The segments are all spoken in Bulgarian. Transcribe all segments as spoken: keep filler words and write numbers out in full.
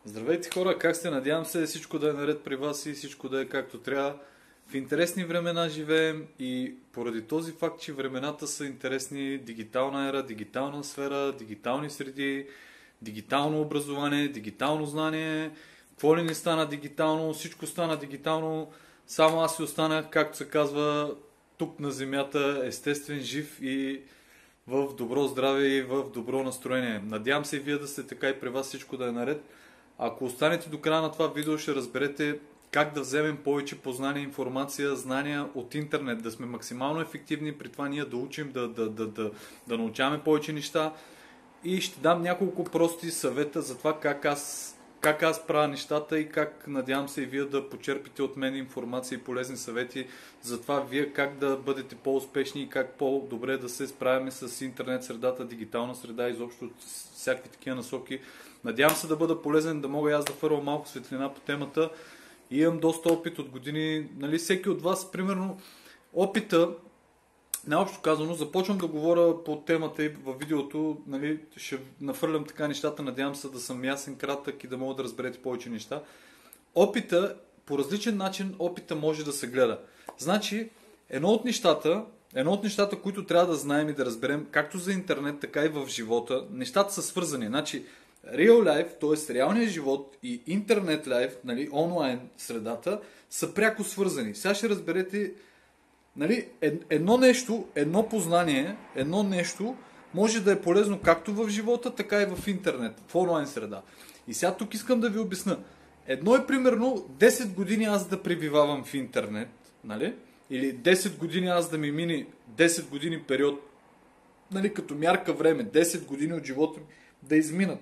Здравейте хора, как сте? Надявам се всичко да е наред при вас и всичко да е както трябва. В интересни времена живеем и поради този факт, че времената са интересни, дигитална ера, дигитална сфера, дигитални среди, дигитално образование, дигитално знание, какво ли не стана дигитално, всичко стана дигитално, само аз си останах, както се казва, тук на земята, естествен, жив и в добро здраве и в добро настроение. Надявам се и вие да сте така и при вас всичко да е наред. Ако останете до края на това видео, ще разберете как да вземем повече познания, информация, знания от интернет, да сме максимално ефективни, при това ние да учим, да, да, да, да, да научаваме повече неща. И ще дам няколко прости съвета за това как аз, как аз правя нещата и как надявам се и вие да почерпите от мен информация и полезни съвети за това вие как да бъдете по-успешни и как по-добре да се справяме с интернет средата, дигитална среда, изобщо всякакви такива насоки. Надявам се да бъда полезен, да мога и аз да фървам малко светлина по темата. И имам доста опит от години. Нали, всеки от вас, примерно, опита, наобщо казано, започвам да говоря по темата и във видеото, нали, ще нафърлям така нещата, надявам се да съм ясен, кратък и да мога да разберете повече неща. Опита, по различен начин, опита може да се гледа. Значи, едно от нещата, едно от нещата, които трябва да знаем и да разберем, както за интернет, така и в живота, нещата са свързани. Значи, real life, т.е. реалният живот и интернет лайф, нали, онлайн средата, са пряко свързани. Сега ще разберете, нали, едно нещо, едно познание, едно нещо може да е полезно както в живота, така и в интернет, в онлайн среда. И сега тук искам да ви обясня. Едно е примерно десет години аз да пребивавам в интернет, нали, или десет години аз да ми мини десет години период, нали, като мярка време, десет години от живота ми да изминат,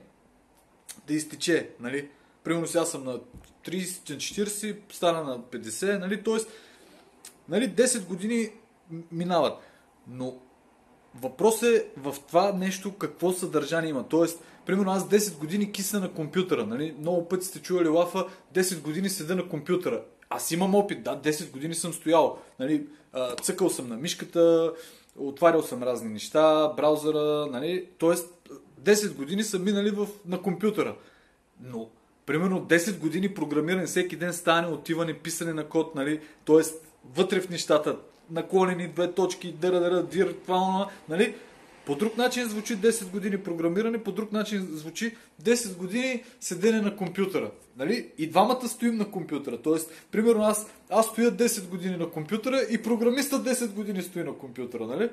да изтече, нали. Примерно сега съм на трийсет, на четирийсет, стана на петдесет, нали, т.е. нали, десет години минават. Но въпрос е в това нещо какво съдържание има. Т.е. примерно аз десет години кисна на компютъра, нали, много пъти сте чували лафа, десет години седа на компютъра. Аз имам опит, да, десет години съм стоял, нали, цъкал съм на мишката, отварял съм разни неща, браузъра, нали, т.е. десет години са минали в, на компютъра. Но, примерно, десет години програмиране, всеки ден стане, отиване, писане на код, нали, т.е. вътре в нещата, наклонени, две точки, дъра-дъра, дир, това, нали, по друг начин звучи десет години програмиране, по друг начин звучи десет години седене на компютъра. Нали? И двамата стоим на компютъра. Тоест, примерно аз, аз стоя десет години на компютъра и програмиста десет години стои на компютъра. Нали?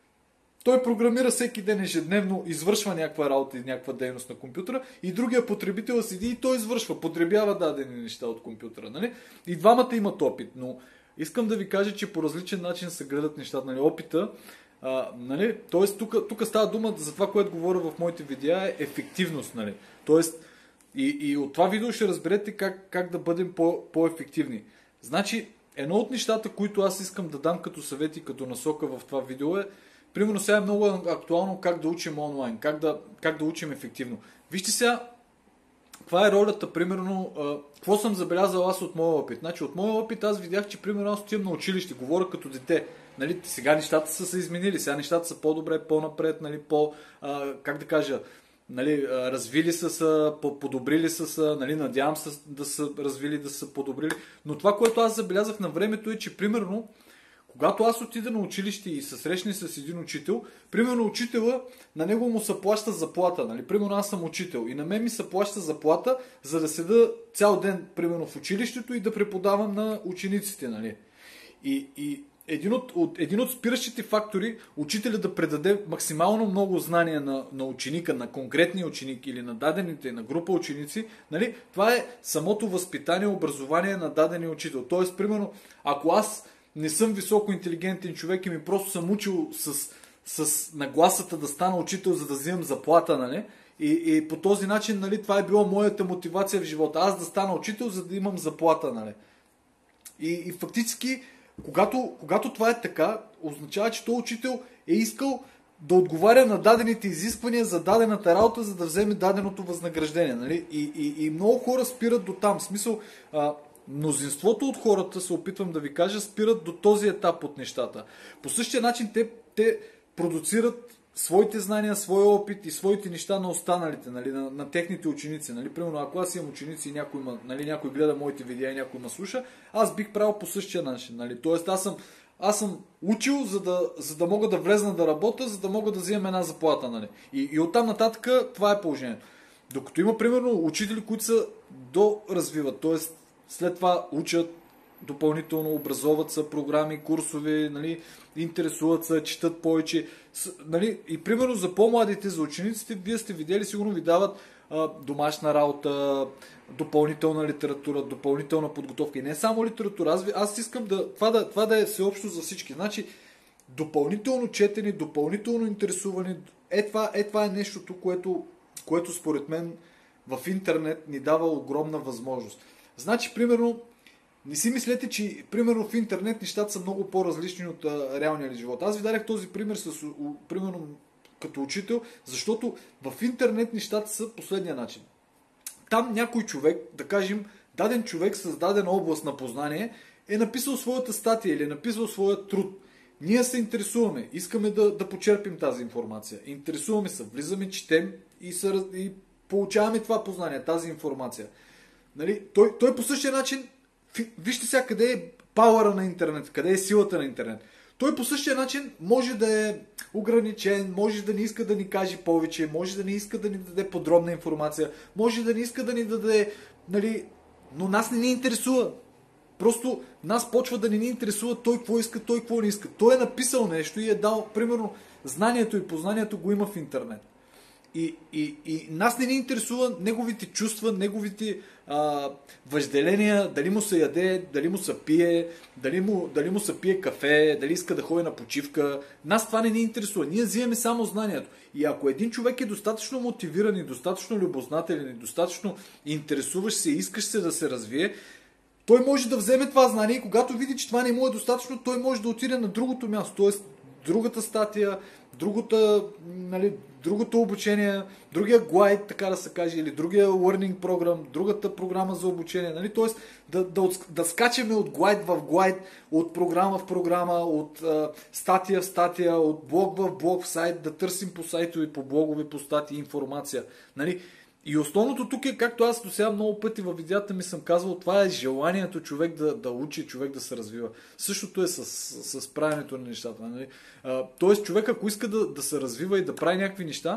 Той програмира всеки ден ежедневно, извършва някаква работа и някаква дейност на компютъра и другия потребител седи и той извършва, потребява дадени неща от компютъра. Нали? И двамата имат опит, но искам да ви кажа, че по различен начин се гледат нещата. Нали? Опита, а, нали? Тоест, тук става дума за това, което говоря в моите видеа, е ефективност. Нали? Тоест, и, и от това видео ще разберете как, как да бъдем по, по-ефективни. Значи, едно от нещата, които аз искам да дам като съвет и като насока в това видео е, примерно сега е много актуално как да учим онлайн, как да, как да учим ефективно. Вижте сега, каква е ролята, примерно, а, какво съм забелязал аз от моя опит. Значи, от моя опит аз видях, че примерно аз отивам на училище, говоря като дете. Нали, сега нещата са се изменили, сега нещата са по-добре, по-напред, нали, по, а, как да кажа, нали, развили са се, подобрили са се, нали, надявам се да са развили, да са подобрили. Но това, което аз забелязах на времето е, че примерно, когато аз отида на училище и се срещне с един учител, примерно учителя, на него му се плаща заплата. Нали? Примерно аз съм учител и на мен ми се плаща заплата, за да седа цял ден примерно в училището и да преподавам на учениците. Нали? И, и един, от, от, един от спиращите фактори учителя да предаде максимално много знания на, на ученика, на конкретния ученик или на дадените, на група ученици, нали? Това е самото възпитание, образование на дадения учител. Тоест, примерно, ако аз не съм високо интелигентен човек и ми просто съм учил с, с нагласата да стана учител, за да взимам заплата, нали? И, и по този начин, нали, това е била моята мотивация в живота. Аз да стана учител, за да имам заплата, нали? И, и фактически, когато, когато това е така, означава, че този учител е искал да отговаря на дадените изисквания за дадената работа, за да вземе даденото възнаграждение, нали? И, и, и много хора спират до там. В смисъл, а, мнозинството от хората, се опитвам да ви кажа, спират до този етап от нещата. По същия начин те, те продуцират своите знания, своя опит и своите неща на останалите, нали, на, на техните ученици. Нали. Примерно, ако аз имам ученици и някой, има, нали, някой гледа моите видеа и някой ме слуша, аз бих правил по същия начин. Нали. Тоест, аз съм, аз съм учил, за да, за да мога да влезна да работя, за да мога да вземам една заплата. Нали. И, и оттам нататък това е положението. Докато има, примерно, учители, които са доразвиват, т.е. след това учат допълнително, образоват са програми, курсове, нали, интересуват се, четат повече. Нали, и примерно за по-младите, за учениците, вие сте видели, сигурно ви дават а, домашна работа, допълнителна литература, допълнителна подготовка. И не само литература. Аз, аз искам да, това, да, това да е всеобщо за всички. Значи, допълнително четене, допълнително интересуване, е това е, това е нещото, което, което според мен в интернет ни дава огромна възможност. Значи, примерно, не си мислете, че примерно в интернет нещата са много по-различни от а, реалния живот. Аз ви дадах този пример с, у, примерно като учител, защото в интернет нещата са последния начин. Там някой човек, да кажем, даден човек с дадена област на познание е написал своята статия или е написал своя труд. Ние се интересуваме, искаме да, да почерпим тази информация. Интересуваме се, влизаме, четем и, са, и получаваме това познание, тази информация. Нали? Той, той по същия начин, вижте сега къде е пауъра на интернет, къде е силата на интернет. Той по същия начин може да е ограничен, може да не иска да ни каже повече, може да не иска да ни даде подробна информация, може да не иска да ни даде, нали, но нас не ни интересува. Просто нас почва да не ни интересува той какво иска, той какво не иска. Той е написал нещо и е дал, примерно, знанието и познанието го има в интернет. И, и, и нас не ни интересува неговите чувства, неговите а, въжделения, дали му се яде, дали му се пие, дали му, дали му се пие кафе, дали иска да ходи на почивка. Нас това не ни интересува. Ние взимаме само знанието. И ако един човек е достатъчно мотивиран и достатъчно любознателен и достатъчно интересуващ се и искаш се да се развие, той може да вземе това знание и когато види, че това не му е достатъчно, той може да отиде на другото място, т.е. другата статия, другата, нали, другото обучение, другия глайд, така да се каже, или другия learning програм, другата програма за обучение, нали? Т.е. да, да, да скачаме от глайд в глайд, от програма в програма, от а, статия в статия, от блог в блог в сайт, да търсим по сайтове, по блогове, по статии информация. Нали? И основното тук е, както аз до сега много пъти във видеята ми съм казвал, това е желанието човек да, да учи, човек да се развива. Същото е с, с, с правенето на нещата. Нали? А, тоест човек, ако иска да, да се развива и да прави някакви неща,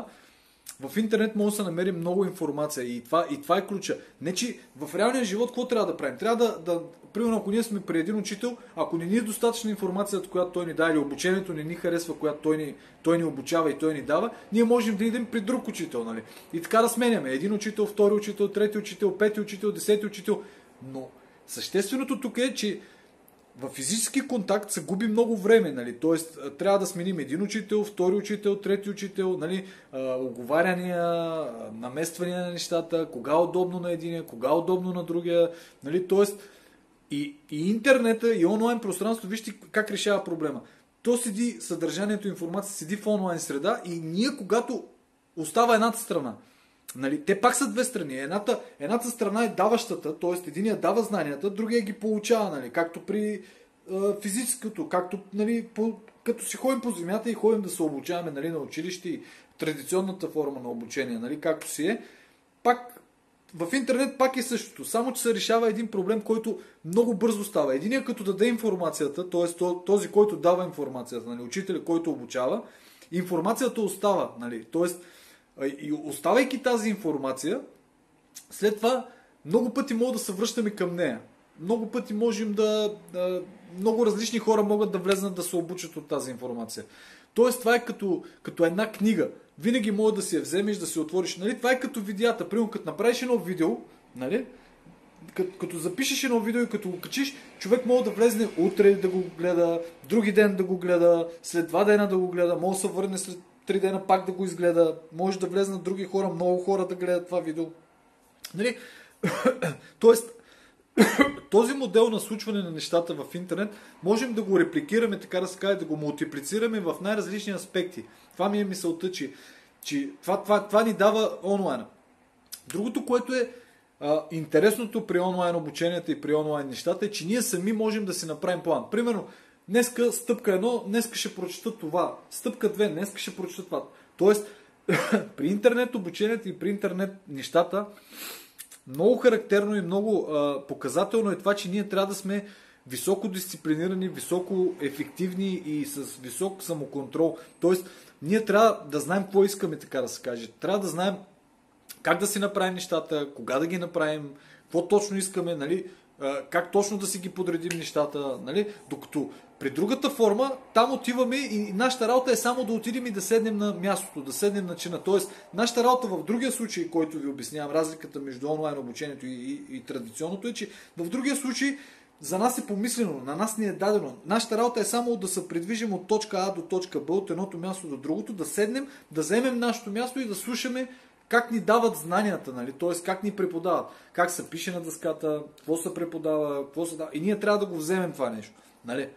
в интернет може да се намери много информация и това, и това е ключа. Не, че в реалния живот какво трябва да правим? Трябва да, да примерно, ако ние сме при един учител, ако не ни е достатъчна информацията, която той ни дава, или обучението не ни харесва, която той ни, той ни обучава и той ни дава, ние можем да идем при друг учител. Нали? И така да сменяме. Един учител, втори учител, трети учител, пети учител, десети учител. Но същественото тук е, че в физически контакт се губи много време, нали? Тоест трябва да сменим един учител, втори учител, трети учител, нали? Оговаряния, намествания на нещата, кога е удобно на единия, кога е удобно на другия, нали? Тоест и, и интернета, и онлайн пространство, вижте как решава проблема. То седи, съдържанието, информация седи в онлайн среда и ние, когато остава едната страна, нали, те пак са две страни. Едната, едната страна е даващата, т.е. единия дава знанията, другия ги получава, нали, както при е, физическото, както нали, по, като си ходим по земята и ходим да се обучаваме нали, на училище и традиционната форма на обучение, нали, както си е, пак в интернет пак е същото, само че се решава един проблем, който много бързо става. Единият като даде информацията, т.е. този, който дава информацията, нали, учителя, който обучава, информацията остава, нали, т.е. И оставайки тази информация, след това много пъти мога да се връщаме към нея. Много пъти можем да, да... Много различни хора могат да влезнат да се обучат от тази информация. Тоест това е като, като една книга. Винаги може да си я вземеш, да си отвориш. Нали? Това е като видеята. Примерно като направиш едно видео, нали? Като, като запишеш едно видео и като го качиш, човек може да влезне утре да го гледа, други ден да го гледа, след два дена да го гледа, може да се върне след три дена пак да го изгледа, може да влезнат други хора, много хора да гледат това видео. Нали? Тоест, този модел на случване на нещата в интернет можем да го репликираме, така да се каже, да го мултиплицираме в най-различни аспекти. Това ми е мисълта, че, че това, това, това ни дава онлайна. Другото, което е а, интересното при онлайн обученията и при онлайн нещата е, че ние сами можем да си направим план. Примерно, днеска стъпка едно, днеска ще прочета това. Стъпка две, днеска ще прочета това. Тоест, при интернет обучението и при интернет нещата, много характерно и много а, показателно е това, че ние трябва да сме високо дисциплинирани, високо ефективни и с висок самоконтрол. Тоест, ние трябва да знаем какво искаме, така да се каже. Трябва да знаем как да си направим нещата, кога да ги направим, какво точно искаме, нали, как точно да си ги подредим нещата, нали, докато при другата форма, там отиваме и нашата работа е само да отидем и да седнем на мястото, да седнем на чина. Тоест, нашата работа в другия случай, който ви обяснявам, разликата между онлайн обучението и, и, и традиционното е, че в другия случай за нас е помислено, на нас ни е дадено. Нашата работа е само да се придвижим от точка А до точка Б, от едното място до другото, да седнем, да вземем нашето място и да слушаме как ни дават знанията, нали? Т.е. как ни преподават, как се пише на дъската, какво се преподава, какво се дава. И ние трябва да го вземем това нещо. Нали?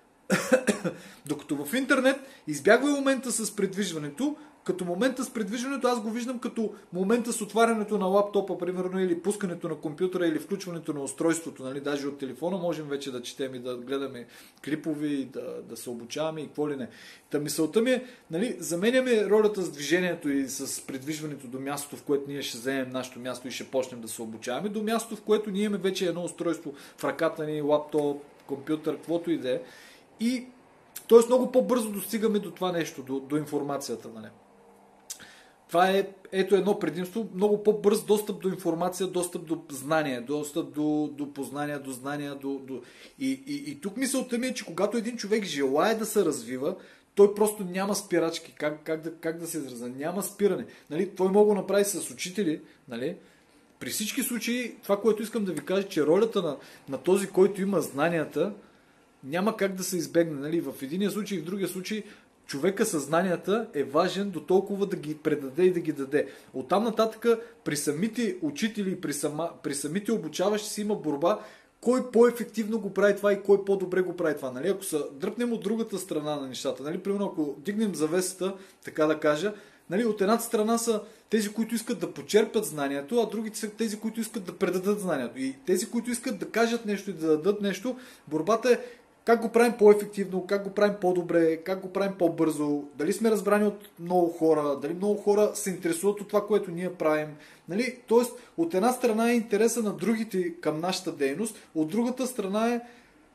Докато в интернет избягва момента с предвижването, като момента с предвижването аз го виждам като момента с отварянето на лаптопа, примерно, или пускането на компютъра, или включването на устройството, нали, даже от телефона можем вече да четем и да гледаме клипови, да, да се обучаваме и какво ли не. Та мисълта ми е, нали, заменяме ролята с движението и с предвижването до мястото, в което ние ще вземем нашето място и ще почнем да се обучаваме, до мястото, в което ние имаме вече едно устройство в ръката ни, лаптоп, компютър, каквото и да е. И т.е. много по-бързо достигаме до това нещо, до, до информацията, нали. Това е ето едно предимство, много по-бърз достъп до информация, достъп до знание, достъп до, до познания, до знания. До, до... И, и, и тук мисълта ми е, че когато един човек желае да се развива, той просто няма спирачки. Как, как, да, как да се изразя? Няма спиране. Нали? Той може го направи с учители. Нали? При всички случаи, това, което искам да ви кажа, че ролята на, на този, който има знанията, няма как да се избегне. Нали? В единия случай и в другия случай човека със знанията е важен до толкова да ги предаде и да ги даде. Оттам нататък при самите учители и при, сама, при самите обучаващи си има борба кой по-ефективно го прави това и кой по-добре го прави това. Нали? Ако се дръпнем от другата страна на нещата, нали? Примерно ако дигнем завесата, така да кажа, нали? От едната страна са тези, които искат да почерпят знанието, а другите са тези, които искат да предадат знанието. И тези, които искат да кажат нещо и да дадат нещо, борбата е как го правим по-ефективно, как го правим по-добре, как го правим по-бързо, дали сме разбрани от много хора, дали много хора се интересуват от това, което ние правим. Нали? Тоест, от една страна е интереса на другите към нашата дейност, от другата страна е,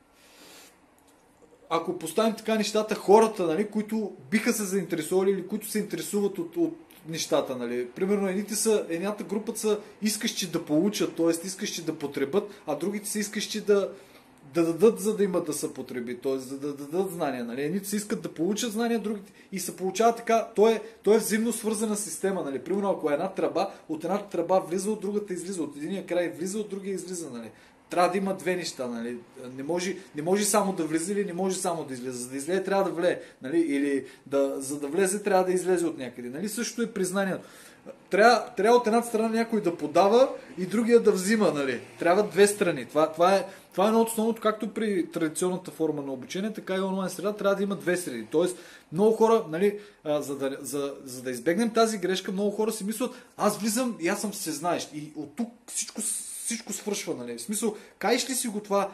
ако поставим така нещата, хората, нали, които биха се заинтересували или които се интересуват от, от нещата. Нали. Примерно, едните са, едната група са искащи да получат, т.е. искащи да потребят, а другите са искащи да да дадат, за да имат да се потреби, т.е. за да дадат знания. Нали? Едните се искат да получат знания, другите и се получава така. То е, то е взаимно свързана система. Нали? Примерно, ако е една тръба, от едната тръба влиза, от другата излиза, от единия край влиза, от другия излиза. Нали? Трябва да има две неща. Нали? Не, може, не може само да влиза или не може само да излезе. За да излезе, трябва да влее. Нали? Или да, за да влезе, трябва да излезе от някъде. Нали? Също е признанието. Трябва, трябва от едната страна някой да подава и другия да взима. Нали? Трябва две страни. Това, това е Това е едно от основното, както при традиционната форма на обучение, така и онлайн среда трябва да има две среди. Тоест, много хора, нали, а, за, да, за, за да избегнем тази грешка, много хора си мислят, аз влизам и аз съм всезнаещ. И от тук всичко, всичко свършва. Нали. В смисъл, каеш ли си го това,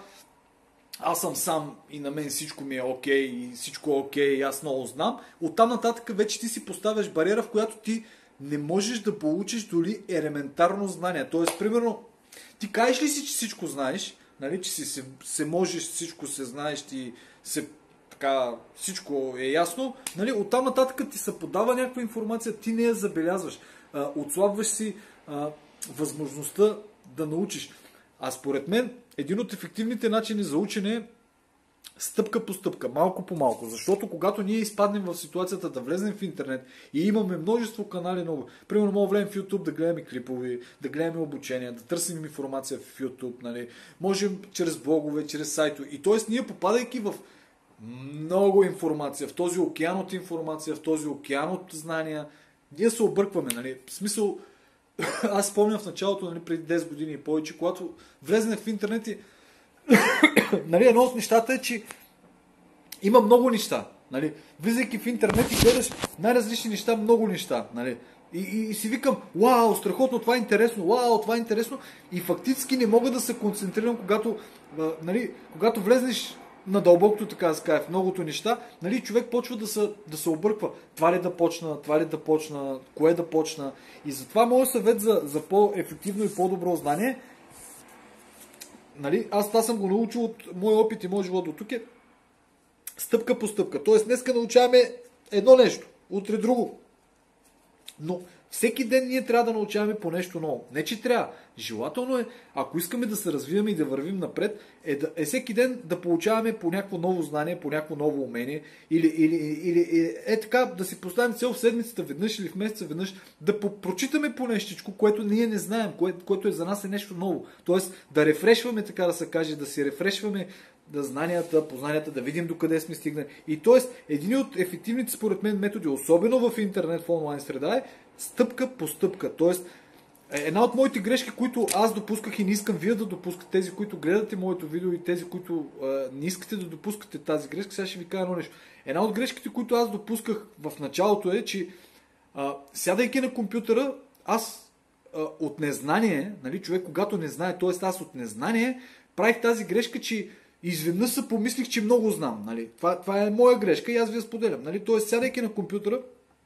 аз съм сам и на мен всичко ми е окей, и всичко е окей, и аз много знам. Оттам нататък вече ти си поставяш бариера, в която ти не можеш да получиш дори елементарно знание. Тоест, примерно, ти каеш ли си, че всичко знаеш, нали, че си се, се можеш, всичко се знаеш, ти се, така, всичко е ясно, нали, оттам нататък ти се подава някаква информация, ти не я забелязваш, а, отслабваш си а, възможността да научиш. А според мен, един от ефективните начини за учене е стъпка по стъпка, малко по малко, защото когато ние изпаднем в ситуацията да влезем в интернет и имаме множество канали нови, примерно мога влезем в YouTube да гледаме клипови, да гледаме обучения, да търсим информация в YouTube, нали? Можем чрез блогове, чрез сайтове и т.е. ние попадайки в много информация, в този океан от информация, в този океан от знания, ние се объркваме, нали? В смисъл, аз спомням в началото, нали, преди десет години и повече, когато влезнах в интернет и нали, едно от нещата е, че има много неща. Нали. Влизайки в интернет и гледаш най-различни неща, много неща. Нали. И, и, и си викам, вау, страхотно, това е интересно, вау, това е интересно. И фактически не мога да се концентрирам, когато, нали, когато влезнеш на дълбокото, така да се каже, в многото неща, нали, човек почва да се, да се обърква. Това ли да почна, това ли да почна, кое да почна. И затова моят съвет за, за по-ефективно и по-добро знание, нали, аз това съм го научил от моя опит и моят живот до тук, е стъпка по стъпка. Тоест, днеска научаваме едно нещо, утре друго. Но всеки ден ние трябва да научаваме по нещо ново. Не, че трябва. Желателно е, ако искаме да се развиваме и да вървим напред, е, да, е всеки ден да получаваме по някакво ново знание, по някакво ново умение. Или, или, или, или е така, да си поставим цел в седмицата веднъж или в месеца веднъж, да прочитаме по нещичко, което ние не знаем, кое, което е за нас е нещо ново. Тоест да рефрешваме, така да се каже, да си рефрешваме да знанията, познанията, да видим докъде сме стигнали. И т.е. един от ефективните според мен методи, особено в интернет, в онлайн среда, е стъпка по стъпка. Тоест, една от моите грешки, които аз допусках и не искам вие да допускате, тези, които гледате моето видео и тези, които а, не искате да допускате тази грешка, сега ще ви кажа едно нещо. Една от грешките, които аз допусках в началото е, че а, сядайки на компютъра, аз а, от незнание, нали, човек когато не знае, т.е. аз от незнание, правих тази грешка, че изведнъж се помислих, че много знам. Нали. Това, това е моя грешка и аз ви я споделям. Нали. Т.е. сядайки на компютъра,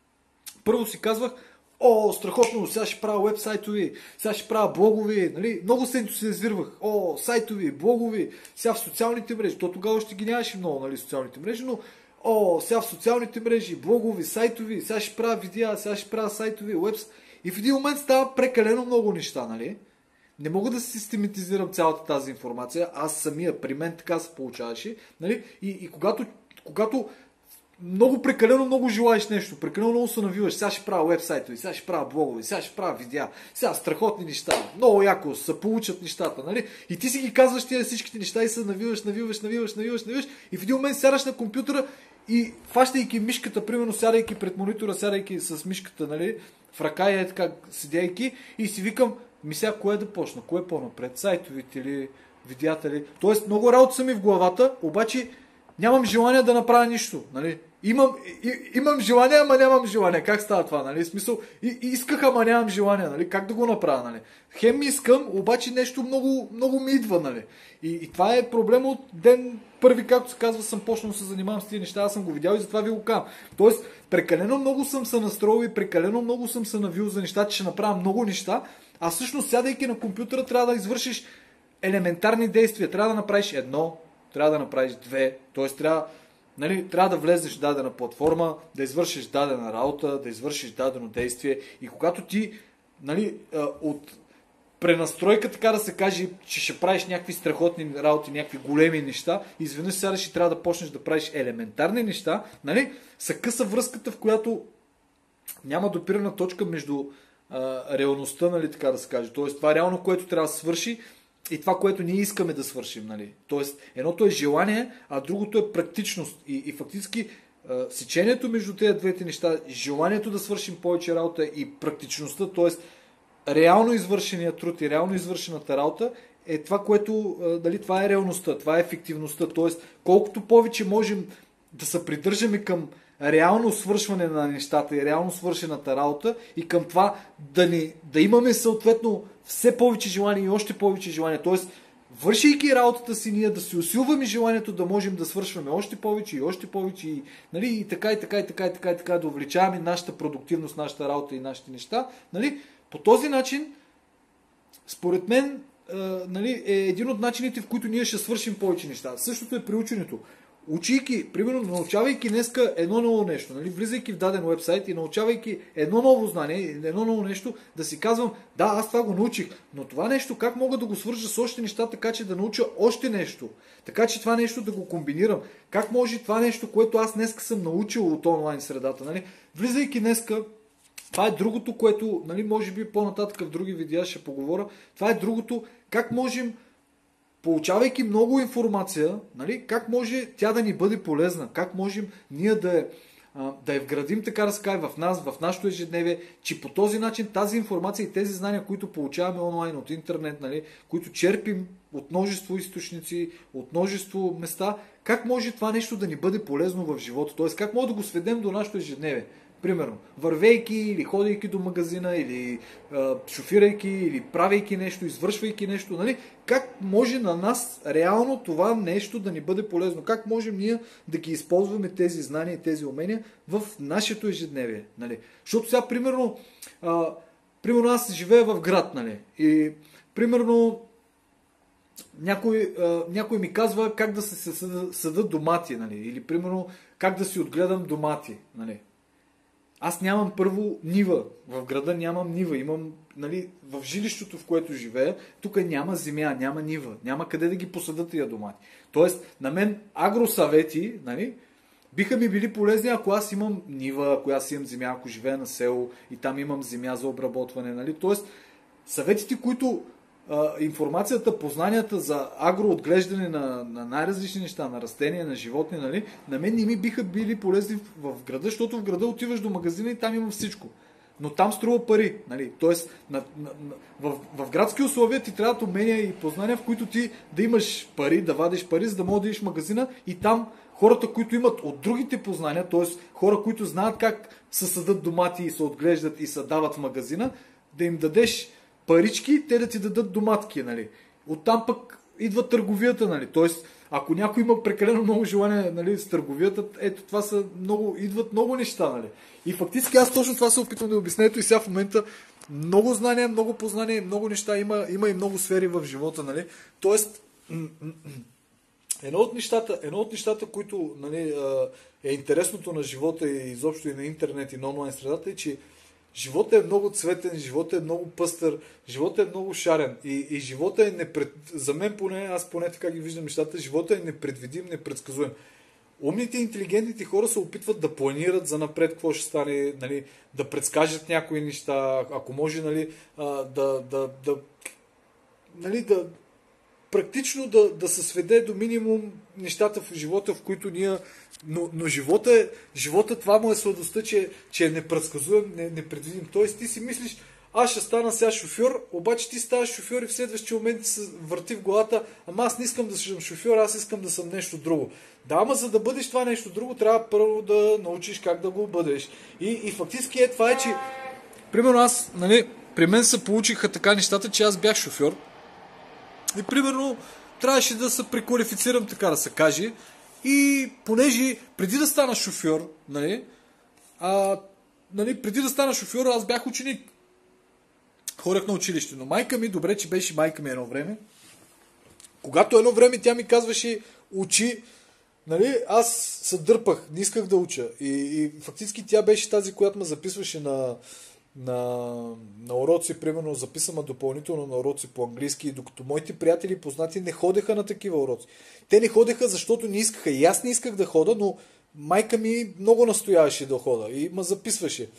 първо си казвах, о, страхотно, сега ще правя уебсайтови, сега ще правя блогови, нали? Много се ентусиазирах. О, сайтови, блогови, сега в социалните мрежи. То тогава ще ги нямаше много, нали, социалните мрежи, но о, сега в социалните мрежи, блогови, сайтови, сега ще правя видеа, сега ще правя сайтови, уебс. И в един момент става прекалено много неща, нали? Не мога да систематизирам цялата тази информация. Аз самия, при мен така се получаваше, нали? И, и когато, когато много прекалено много желаеш нещо, прекалено много се навиваш, сега ще правя уебсайтове, сега ще правя блогове, сега ще правя видеа, сега страхотни неща, много яко се получат нещата, нали? И ти си ги казваш тия всичките неща и се навиваш, навиваш, навиваш, навиваш, навиваш и в един момент сядаш на компютъра и фащайки мишката, примерно сядайки пред монитора, сядайки с мишката, нали, в ръка и е така седяйки и си викам, ми сега кое да почна, кое по-напред, сайтовите ли, видеята ли, тоест много работа са ми в главата, обаче нямам желание да направя нищо, нали? Имам, и, имам желание, ама нямам желание. Как става това, нали? Смисъл, и, и исках, ама нямам желание, нали? Как да го направя, нали? Хем искам, обаче нещо много, много ми идва, нали? И, и това е проблем от ден първи, както се казва, съм почнал да се занимавам с тези неща, аз съм го видял и затова ви го казвам. Тоест, прекалено много съм се настроил и прекалено много съм се навил за неща, че ще направя много неща, а всъщност сядайки на компютъра трябва да извършиш елементарни действия. Трябва да направиш едно, трябва да направиш две, т.е. трябва, нали, трябва да влезеш в дадена платформа, да извършиш дадена работа, да извършиш дадено действие и когато ти, нали, от пренастройка, така да се каже, че ще правиш някакви страхотни работи, някакви големи неща, изведнъж сядаш и трябва да почнеш да правиш елементарни неща, нали, са къса връзката, в която няма допирана точка между а, реалността, нали, така да се каже. Тоест това е реално, което трябва да свърши и това, което ние искаме да свършим. Нали. Тоест едното е желание, а другото е практичност. И, и фактически а, сечението между тези двете неща, желанието да свършим повече работа и практичността, т.е. реално извършения труд и реално извършената работа е това, което, дали, това е реалността, това е ефективността. Т.е. колкото повече можем да се придържаме към реално свършване на нещата и реално свършената работа и към това да, ни, да имаме съответно все повече желание и още повече желание. Т.е. вършейки работата си ние да си усилваме желанието да можем да свършваме още повече и още повече и, нали, и така и така и така и така и така да увеличаваме нашата продуктивност, нашата работа и нашите неща. Нали. По този начин, според мен, е, нали, е един от начините, в които ние ще свършим повече неща. Същото е при ученето. Учейки, примерно, научавайки днеска едно ново нещо, нали, влизайки в даден уебсайт и научавайки едно ново знание, едно ново нещо, да си казвам, да, аз това го научих, но това нещо как мога да го свържа с още неща, така че да науча още нещо, така че това нещо да го комбинирам, как може това нещо, което аз днеска съм научил от онлайн средата, нали, влизайки днеска, това е другото, което, нали, може би по-нататък в други видеа ще поговоря, това е другото, как можем, получавайки много информация, нали, как може тя да ни бъде полезна, как можем ние да, да я вградим, така да се каже, в нас, в нашото ежедневие, че по този начин тази информация и тези знания, които получаваме онлайн от интернет, нали, които черпим от множество източници, от множество места, как може това нещо да ни бъде полезно в живота, т.е. как може да го сведем до нашето ежедневие. Примерно, вървейки или ходейки до магазина, или а, шофирайки, или правейки нещо, извършвайки нещо, нали? Как може на нас реално това нещо да ни бъде полезно? Как можем ние да ги използваме тези знания и тези умения в нашето ежедневие? Нали? Защото сега, примерно, а, примерно аз живея в град, нали? И примерно някой, а, някой ми казва как да се съдат, съдат домати, нали? Или примерно как да си отгледам домати, нали? Аз нямам първо нива. В града нямам нива. Имам, нали, в жилището, в което живея, тук няма земя, няма нива. Няма къде да ги посадат тия домати. Тоест, на мен агросъвети, нали, биха ми били полезни, ако аз имам нива, ако аз имам земя, ако живея на село и там имам земя за обработване. Нали. Тоест, съветите, които информацията, познанията за агроотглеждане на, на най-различни неща, на растения, на животни, нали, на мен не ми биха били полезни в, в града, защото в града отиваш до магазина и там има всичко. Но там струва пари. Нали. Тоест, на, на, на, в, в градски условия ти трябват умения и познания, в които ти да имаш пари, да вадиш пари, за да можеш да идеш в магазина и там хората, които имат от другите познания, т.е. хора, които знаят как се съдат домати и се отглеждат и се дават в магазина, да им дадеш парички, те да ти дадат доматки, нали. Оттам пък идва търговията, нали. Тоест, ако някой има прекалено много желание, нали, с търговията, ето това са много, идват много неща, нали. И фактически аз точно това се опитвам да обясня, ето и сега в момента много знания, много познания, много неща, има, има и много сфери в живота, нали. Тоест, едно от нещата, едно от нещата, които, нали, е интересното на живота и изобщо и на интернет и на онлайн средата, е, че живота е много цветен, живота е много пъстър, живота е много шарен и, и живота е непред... за мен поне, аз поне така ги виждам нещата, живота е непредвидим, непредсказуем. Умните и интелигентните хора се опитват да планират за напред какво ще стане, нали, да предскажат някои неща, ако може, нали, да, да, да, нали, да практично да, да се сведе до минимум нещата в живота, в които ние... Но, но живота, е, живота това му е сладостта, че, че е непредсказуем, не, непредвидим. Тоест ти си мислиш, аз ще стана сега шофьор, обаче ти ставаш шофьор и в следващия момент се върти в главата, ама аз не искам да съм шофьор, аз искам да съм нещо друго. Да, ама за да бъдеш това нещо друго, трябва първо да научиш как да го бъдеш. И, и фактически е това е, че примерно аз, нали, при мен се получиха така нещата, че аз бях шофьор и примерно трябваше да се преквалифицирам, така да се каже. И понеже преди да стана шофьор, нали, а, нали, преди да стана шофьор, аз бях ученик. Ходех на училище, но майка ми, добре, че беше майка ми едно време. Когато едно време тя ми казваше учи, нали, аз се дърпах, не исках да уча. И, и фактически тя беше тази, която ме записваше на, на, на уроци, примерно записана допълнително на уроци по английски, докато моите приятели и познати не ходеха на такива уроци. Те не ходеха, защото не искаха. И аз не исках да хода, но майка ми много настояваше да хода и ме записваше.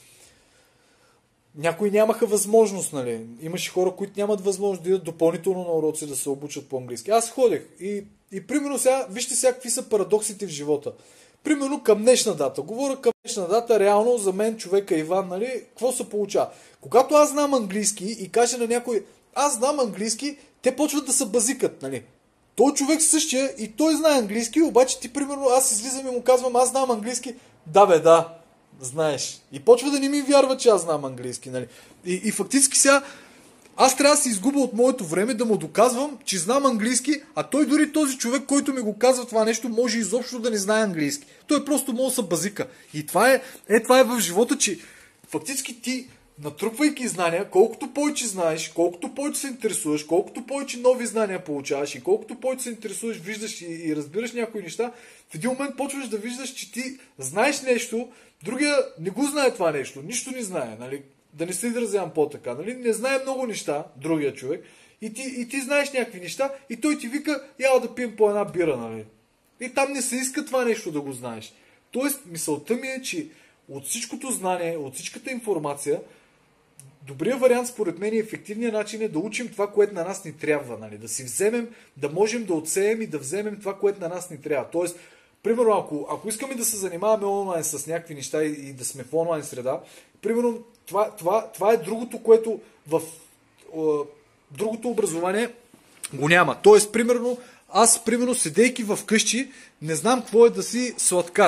Някои нямаха възможност, нали. Имаше хора, които нямат възможност да идат допълнително на уроци да се обучат по английски. Аз ходех и, и примерно сега, вижте сега какви са парадоксите в живота. Примерно към днешна дата. Говоря към днешна дата, реално за мен, човека Иван, нали, какво се получава? Когато аз знам английски и кажа на някой, аз знам английски, те почват да се базикат, нали. Той човек същия и той знае английски, обаче ти, примерно, аз излизам и му казвам, аз знам английски. Да, бе, да, знаеш. И почва да не ми вярва, че аз знам английски, нали. И, и фактически сега, аз трябва да се изгубя от моето време да му доказвам, че знам английски, а той дори този човек, който ми го казва това нещо, може изобщо да не знае английски. Той просто може да се базика. И това е, е, това е в живота, че фактически ти, натрупвайки знания, колкото повече знаеш, колкото повече се интересуваш, колкото повече нови знания получаваш и колкото повече се интересуваш, виждаш и, и разбираш някои неща, в един момент почваш да виждаш, че ти знаеш нещо, другия не го знае това нещо, нищо не знае, нали? Да не се изразявам по-така, нали? Не знае много неща, другия човек, и ти, и ти знаеш някакви неща, и той ти вика, яла да пием по една бира, нали? И там не се иска това нещо да го знаеш. Тоест, мисълта ми е, че от всичкото знание, от всичката информация, добрият вариант, според мен, и ефективният начин е да учим това, което на нас ни трябва, нали? Да си вземем, да можем да отсеем и да вземем това, което на нас ни трябва. Тоест, примерно, ако, ако искаме да се занимаваме онлайн с някакви неща и, и да сме в онлайн среда, примерно, това, това, това е другото, което в е, другото образование го няма. Тоест, примерно, аз, примерно, седейки в къщи, не знам какво е да си сладкар.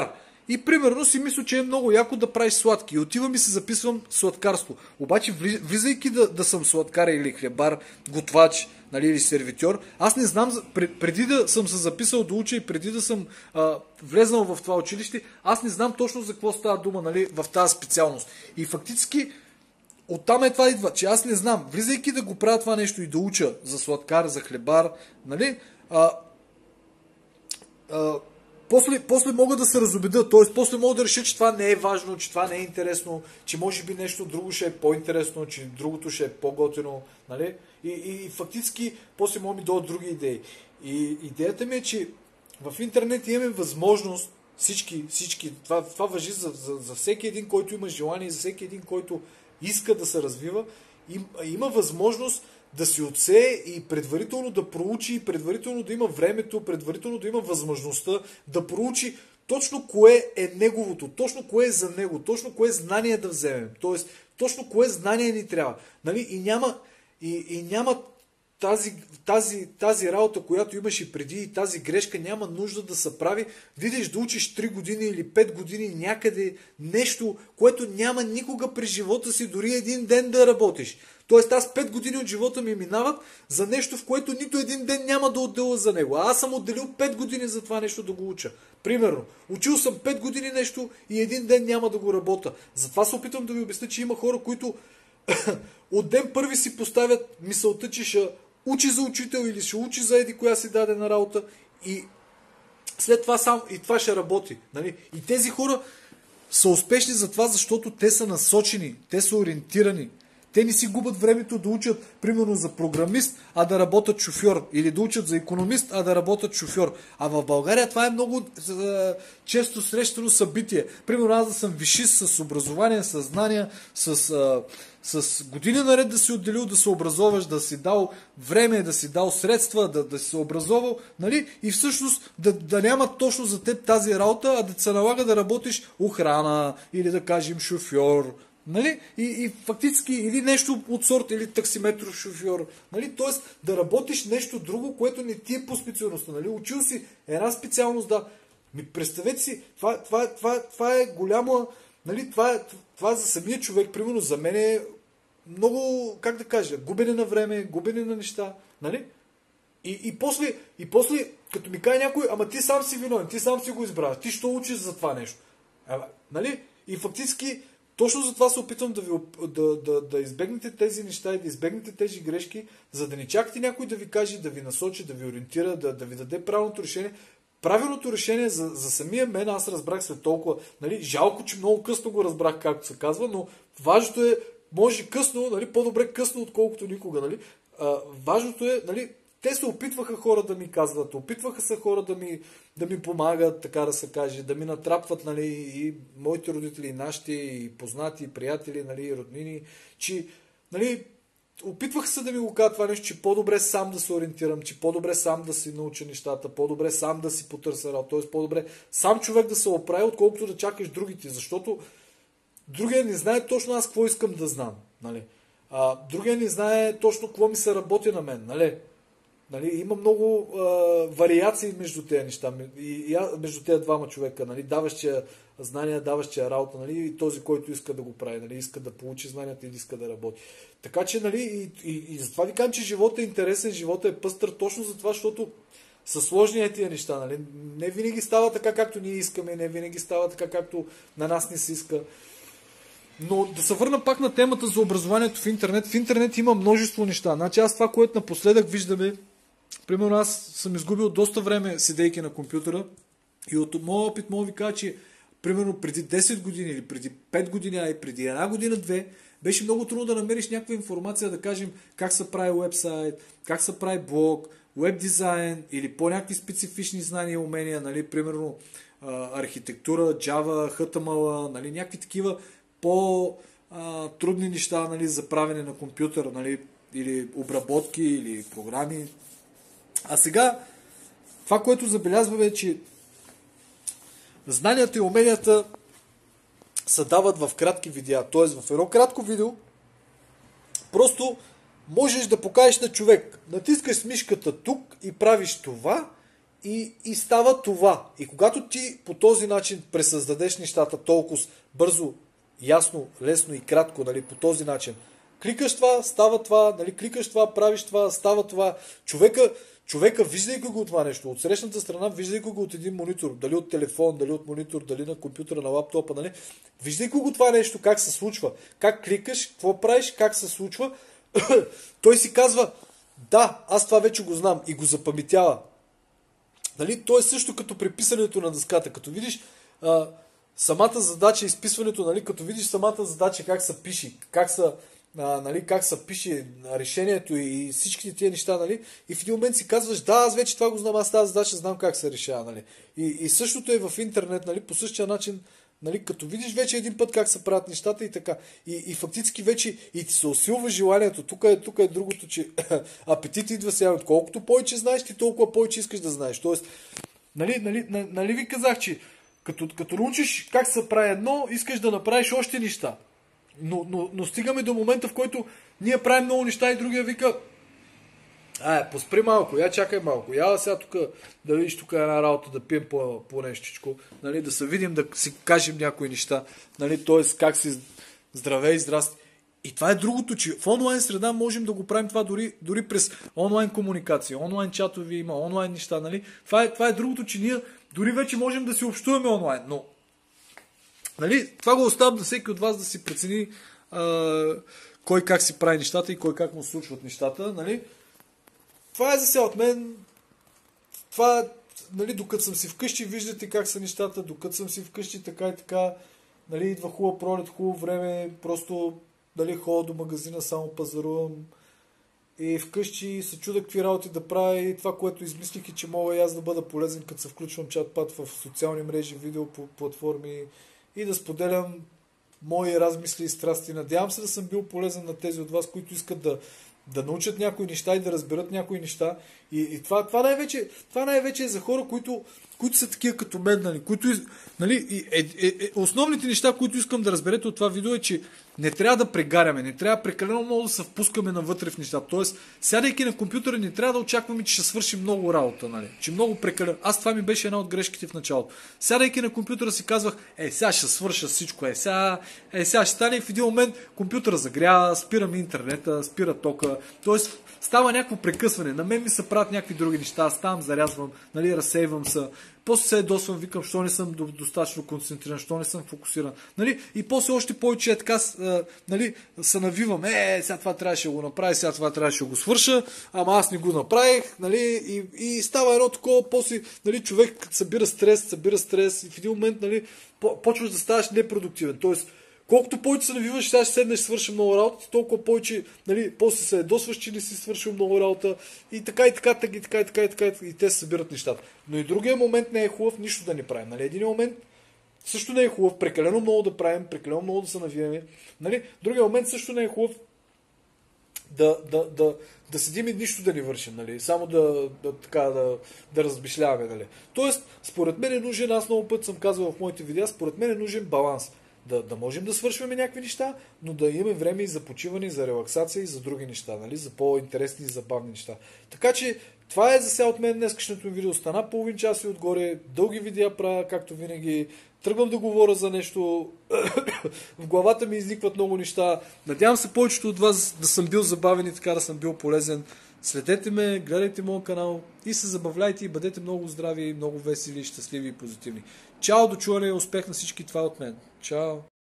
и примерно си мисля, че е много яко да правиш сладки. И отивам и се записвам сладкарство. Обаче, влизайки да, да съм сладкар или хлебар, готвач, нали, или сервитьор, аз не знам, преди да съм се записал да уча и преди да съм а, влезнал в това училище, аз не знам точно за какво става дума, нали, в тази специалност. И фактически оттам е това идва, че аз не знам, влизайки да го правя това нещо и да уча за сладкар, за хлебар, нали, а, а, после, после мога да се разобеда, т.е. после мога да реша, че това не е важно, че това не е интересно, че може би нещо друго ще е по-интересно, че другото ще е по-готино, нали? И, и, и фактически после мога ми дойдат други идеи. И идеята ми е, че в интернет имаме възможност всички, всички, това, това важи за, за, за всеки един, който има желание, за всеки един, който иска да се развива, им, има възможност да си отсее и предварително да проучи, предварително да има времето, предварително да има възможността да проучи точно кое е неговото, точно кое е за него, точно кое знание да вземем, т.е. точно кое знание ни трябва. Нали? И няма, и, и няма тази, тази, тази работа, която имаше преди и тази грешка няма нужда да се прави. Видиш да учиш три години или пет години някъде нещо, което няма никога през живота си дори един ден да работиш. Тоест аз пет години от живота ми минават за нещо, в което нито един ден няма да отделя за него. А аз съм отделил пет години за това нещо да го уча. Примерно, учил съм пет години нещо и един ден няма да го работя. Затова се опитвам да ви обясня, че има хора, които от ден първи си поставят мисълта, че ще учи за учител или ще учи за еди коя си дадена работа и след това сам и това ще работи. Нали? И тези хора са успешни за това, защото те са насочени, те са ориентирани. Те не си губят времето да учат, примерно, за програмист, а да работят шофьор. Или да учат за икономист, а да работят шофьор. А в България това е много е, често срещано събитие. Примерно аз да съм висшист с образование, с знания, с, е, с години наред да си отделил, да се образоваш, да си дал време, да си дал средства, да, да си се образовал, нали? И всъщност да, да няма точно за теб тази работа, а да се налага да работиш охрана или да кажем шофьор. Нали? И, и фактически или нещо от сорт, или таксиметров шофьор. Нали? Тоест да работиш нещо друго, което не ти е по специалността. Нали? Учил си една специалност, да. Ми представете си, това, това, това, това е голяма... Нали? Това, е, това за самия човек, примерно за мен е много, как да кажа, губене на време, губене на неща. Нали? И, и, после, и после, като ми каже някой, ама ти сам си виновен, ти сам си го избрал, ти що учиш за това нещо? А, нали? И фактически точно за това се опитвам да, ви, да, да, да избегнете тези неща и да избегнете тези грешки, за да не чакате някой да ви каже, да ви насочи, да ви ориентира, да, да ви даде правилното решение. Правилното решение за, за самия мен, аз разбрах след толкова, нали, жалко, че много късно го разбрах, както се казва, но важното е, може късно, нали, по-добре късно, отколкото никога. Нали. А, важното е, нали, те се опитваха хора да ми казват, опитваха се хора да ми, да ми помагат, така да се каже, да ми натрапват, нали, и моите родители, и нашите, и познати, и приятели, нали, и роднини, че, нали, опитваха се да ми го кажат това нещо, че по-добре сам да се ориентирам, че по-добре сам да си науча нещата, по-добре сам да си потърся работа, т.е. по-добре сам човек да се оправи, отколкото да чакаш другите, защото другия не знае точно аз какво искам да знам, нали. А, другия не знае точно какво ми се работи на мен, нали. Нали, има много а, вариации между тези неща, и, и, между тези двама човека, нали, даващия знания, даващия работа, нали, и този, който иска да го прави, нали, иска да получи знанията или иска да работи. Така че, нали, и, и, и затова ви казвам, че живота е интересен, живота е пъстър, точно за това, защото са сложни тия неща, нали. Не винаги става така, както ние искаме, не винаги става така, както на нас не се иска. Но да се върна пак на темата за образованието в интернет. В интернет има множество неща. Значи аз това, което напоследък виждаме, примерно аз съм изгубил доста време седейки на компютъра и от моя опит мога ви кажа, че примерно преди десет години или преди пет години, а и преди една година-две, беше много трудно да намериш някаква информация, да кажем как се прави уебсайт, как се прави блог, веб дизайн или по-някакви специфични знания и умения, нали, примерно архитектура, Java, Ейч Ти Ем Ел, нали, някакви такива по-трудни неща, нали, за правене на компютъра, нали, или обработки, или програми. А сега, това, което забелязваме е, че знанията и уменията се дават в кратки видеа. Т.е. в едно кратко видео просто можеш да покажеш на човек. Натискаш мишката тук и правиш това и, и става това. И когато ти по този начин пресъздадеш нещата толкова бързо, ясно, лесно и кратко, нали, по този начин, кликаш това, става това, нали, кликаш това, правиш това, става това. Човека, човека виждайки го това нещо, от срещната страна, виждайки го от един монитор, дали от телефон, дали от монитор, дали на компютъра, на лаптопа, нали, виждайки го това нещо, как се случва, как кликаш, какво правиш, как се случва, той си казва, да, аз това вече го знам и го запаметява. Нали? То е също като при писането на дъската. Като видиш а, самата задача, изписването, нали? Като видиш самата задача как се пише, как са, а, нали? как се пише решението и всичките тия неща, нали? И в един момент си казваш, да, аз вече това го знам, аз тази задача знам как се решава. Нали? И, и същото е в интернет, нали? По същия начин, нали? Като видиш вече един път как се правят нещата и така. И, и фактически вече и ти се усилва желанието. Тук е, тук е другото, че апетит идва сега. Колкото повече знаеш, ти толкова повече искаш да знаеш. Тоест, нали, нали, нали ви казах, че като, като научиш как се прави едно, искаш да направиш още неща. Но, но, но стигаме до момента, в който ние правим много неща и другия вика, а, поспри малко, я чакай малко. Я сега тук да видиш тук една работа, да пием по, по нещичко, нали, да се видим, да си кажем някои неща, нали, т.е. как си здравей, здрасти. И това е другото, че в онлайн среда можем да го правим това дори, дори през онлайн комуникация, онлайн чатови, има онлайн неща, нали. Това е, това е другото, че ние дори вече можем да си общуваме онлайн, но нали, това го оставям на всеки от вас да си прецени а, кой как си прави нещата и кой как му случват нещата, нали. Това е за сега от мен. Това, нали, докато съм си вкъщи, виждате как са нещата, докато съм си вкъщи, така и така, нали, идва хубава пролет, хубаво време, просто, нали, ходя до магазина, само пазарувам и вкъщи се чудя какви работи да правя и това, което измислих и че мога и аз да бъда полезен, като се включвам чат-пат в социални мрежи, видео платформи и да споделям мои размисли и страсти. Надявам се да съм бил полезен на тези от вас, които искат да да научат някои неща и да разберат някои неща. И, и това, това, най-вече, това най-вече е за хора, които, които са такива като мен, нали, които, нали, е, е, е, основните неща, които искам да разберете от това видео е, че не трябва да прегаряме, не трябва прекалено много да се впускаме навътре в нещата. Тоест, сядайки на компютъра, не трябва да очакваме, че ще свършим много работа, нали, че много прекалено. Аз това ми беше една от грешките в началото. Сядайки на компютъра си казвах, е, сега ще свърша всичко, е, сега, е, сега ще стане и в един момент компютъра загрява, спирам интернета, спира тока. Тоест, става някакво прекъсване. На мен ми се правят някакви други неща. Ставам, зарязвам, нали, разсейвам се. После се ядосвам, викам, що не съм достатъчно концентриран, що не съм фокусиран. Нали? И после още повече е така, а, нали, се навивам. Е, сега това трябваше да го направя, сега това трябваше да го свърша, ама аз не го направих. Нали? И, и става едно такова, после, нали, човек събира стрес, събира стрес и в един момент, нали, почваш да ставаш непродуктивен. Тоест, колкото повече се навиваш, сега ще седнеш, свърши много работа, толкова повече, нали, после се ядосваш, че не си свършил много работа и така и така, и така и така и така, и, така, и те се събират нещата. Но и другия момент не е хубав нищо да не правим. Нали? Един момент също не е хубав, прекалено много да правим, прекалено много да се навиваме. Нали? Другия момент също не е хубав да, да, да, да седим и нищо да ни вършим, нали? Само да, да, така, да, да размишляваме. Нали? Тоест, според мен е нужен, аз много път съм казвал в моите видеа, според мен е нужен баланс. Да, да можем да свършваме някакви неща, но да имаме време и за почиване, и за релаксация, и за други неща, нали? За по-интересни и забавни неща. Така че, това е за сега от мен днескашното ми видео. Стана половин час и отгоре. Дълги видеа правя, както винаги. Тръгвам да говоря за нещо. В главата ми изникват много неща. Надявам се повечето от вас да съм бил забавен и така да съм бил полезен. Следете ме, гледайте моят канал и се забавляйте и бъдете много здрави, много весели, щастливи и позитивни. Чао, до чуване и успех на всички, това от мен. Чао!